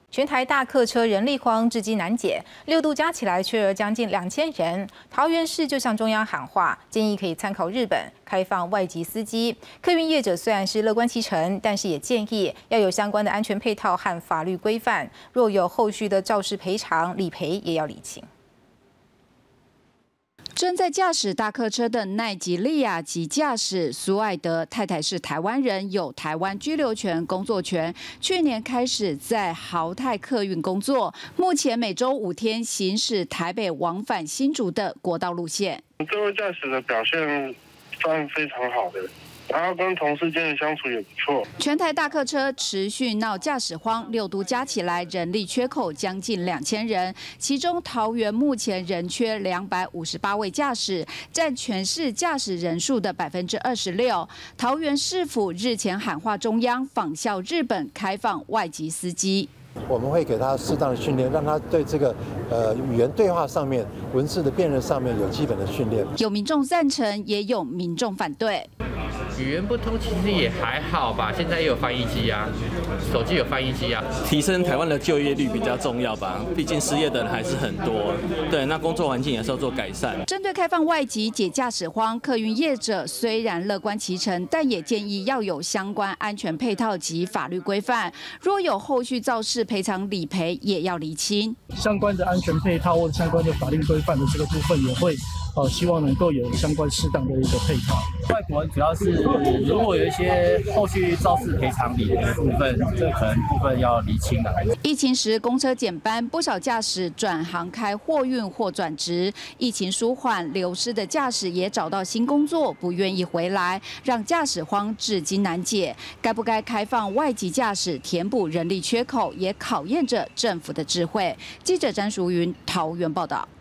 全台大客车人力荒至今难解，6都加起来缺额将近2000人。桃园市就向中央喊话，建议可以参考日本开放外籍司机。客运业者虽然是乐观其成，但是也建议要有相关的安全配套和法律规范。若有后续的肇事赔偿、理赔，也要理清。 正在驾驶大客车的奈及利亚籍驾驶苏爱德，太太是台湾人，有台湾居留权、工作权。去年开始在豪泰客运工作，目前每周5天行驶台北往返新竹的国道路线。 这位驾驶的表现算非常好的。 然后跟同事间的相处也不错。 全台大客车持续闹驾驶荒，6都加起来人力缺口将近2000人，其中桃园目前仍缺258位驾驶，占全市驾驶人数的26%。桃园市府日前喊话中央，仿效日本开放外籍司机。 我们会给他适当的训练，让他对这个语言对话上面、文字的辨认上面有基本的训练。 有民众赞成，也有民众反对。 语言不通其实也还好吧，现在也有翻译机啊，手机有翻译机啊。 提升台湾的就业率比较重要吧，毕竟失业的人还是很多。对，那工作环境也是要做改善。 针对开放外籍解驾驶荒，客运业者虽然乐观其成，但也建议要有相关安全配套及法律规范。若有后续肇事赔偿理赔，也要厘清。 相关的安全配套或相关的法令规范的这个部分也会。 希望能够有相关适当的一个配套。 外国人主要是如果有一些后续肇事赔偿理赔的部分，这可能部分要厘清了。 疫情时公车减班，不少驾驶转行开货运或转职。疫情舒缓，流失的驾驶也找到新工作，不愿意回来，让驾驶荒至今难解。该不该开放外籍驾驶填补人力缺口，也考验着政府的智慧。记者詹淑云桃园报道。